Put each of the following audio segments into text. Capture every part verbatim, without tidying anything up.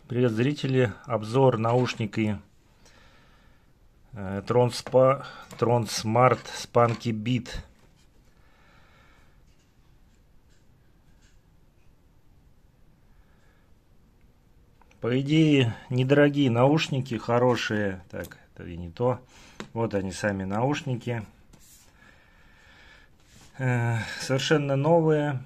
Привет, зрители! Обзор наушники Tron Spa, Tron Smart Spunky Beat. По идее, недорогие наушники, хорошие. Так, это и не то. Вот они сами наушники. Совершенно новые.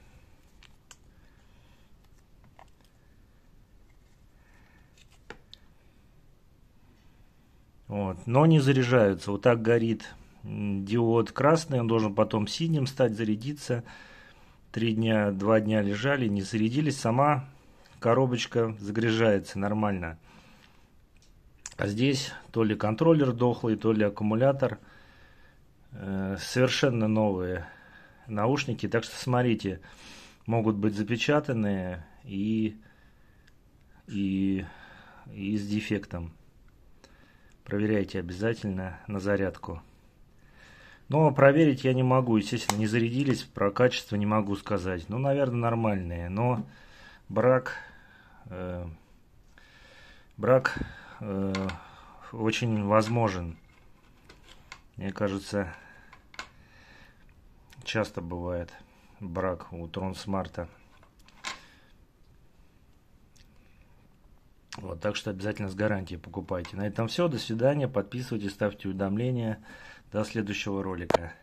Вот. Но не заряжаются. Вот так горит диод красный. Он должен потом синим стать, зарядиться. Три дня, два дня лежали, не зарядились. Сама коробочка загружается нормально. А здесь то ли контроллер дохлый, то ли аккумулятор. Э, совершенно новые наушники. Так что смотрите, могут быть запечатанные и, и, и с дефектом. Проверяйте обязательно на зарядку. Но проверить я не могу. Естественно, не зарядились. Про качество не могу сказать. Ну, наверное, нормальные. Но брак, э, брак э, очень возможен. Мне кажется, часто бывает брак у Tron Smart. Вот, так что обязательно с гарантией покупайте. На этом все. До свидания. Подписывайтесь, ставьте уведомления. До следующего ролика.